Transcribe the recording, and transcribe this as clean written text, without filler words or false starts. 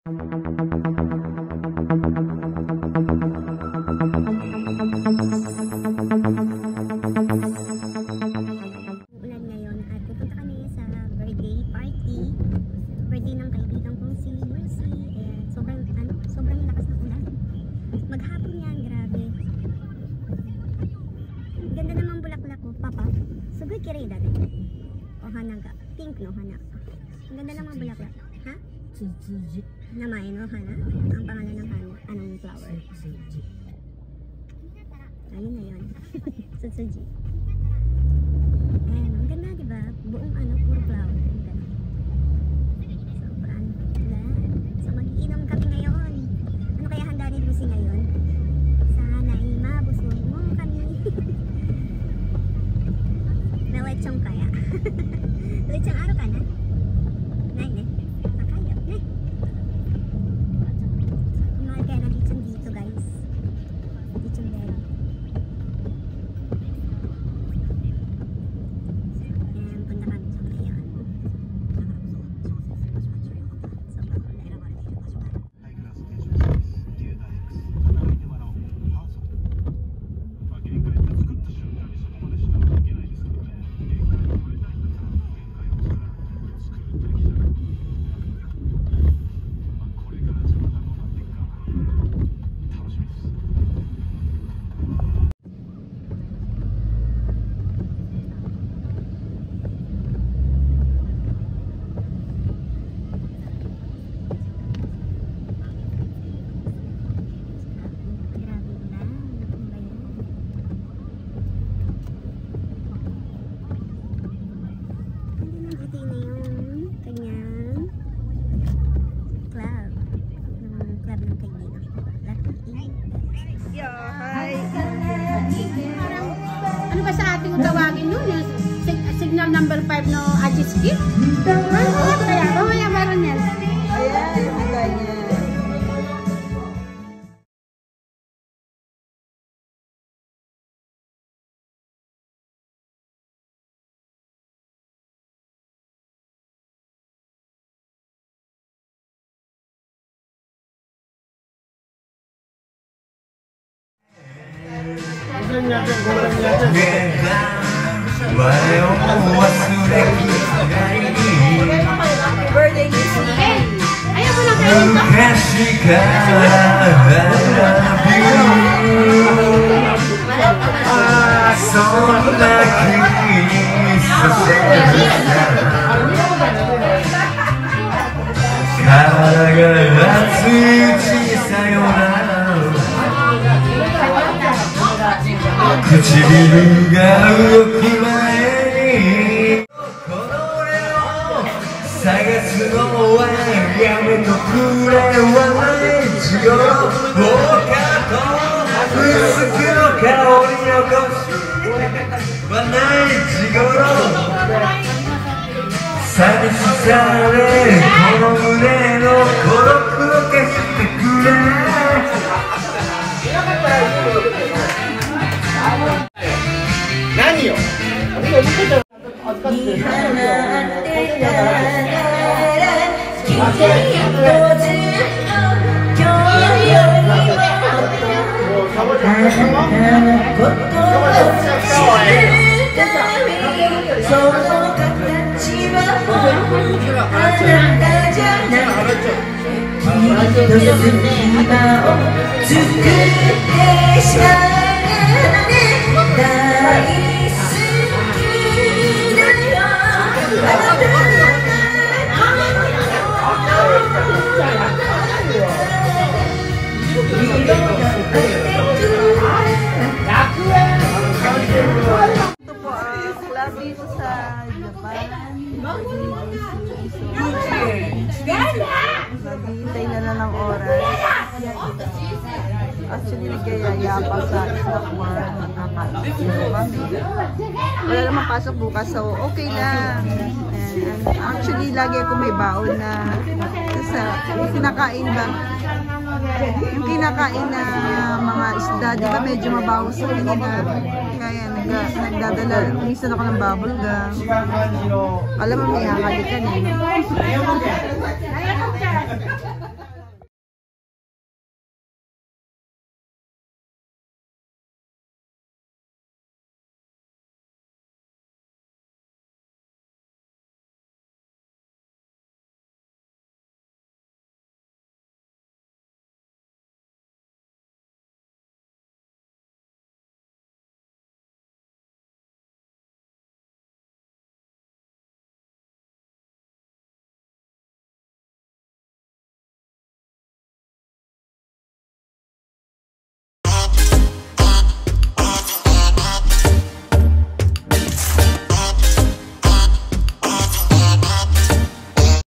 Ulan ngayon at pupunta kami sa birthday party. Birthday ng kaibigan kong si Mercy. Sobrang lakas ng ulan. Maghapon yan, grabe. Ganda naman bulaklak ko, papa. Sugay kirida din. O hanaga. Pink no, hana. Ang ganda naman bulaklak. Ha? Tsutsuji. Namay no, hana? Ang pangalan ng hana. Anong flower? Tsutsuji. Ayun na yun. Tsutsuji. Ayan, ang ganda diba? Buong puro flower. Ang ganda. Sobrang ulan. So mag-iinom kami ngayon. Ano kaya handa ni Lucy ngayon? Sana'y mabusog mo kami. May lechong kaya. Lechong araw ka na? Nay, ne? Makayap, ne? Mahal kaya na lechong dito, guys. Lechong deli. Ayan, punta kami sa ngayon. Sobrang ulan. Ano ba sa ating tawagin nun? Yung signal number 5 no Ajiski? Kaya mamaya meron yan. Ayan, maganda. Birthday ni Sisi. Ayaw mo lang kayo ito? Hintay na ng oras. Actually, nagkayaya pa sa stock work. Wala naman pasok bukas, so okay lang. And actually, lagi ako may baon na yung kinakain ba? Yung kinakain na mga isda, di ba medyo mabaho sa kanina. Kaya nagdadala, umisan ako ng bubble gum. Alam mo, may hakalikan eh.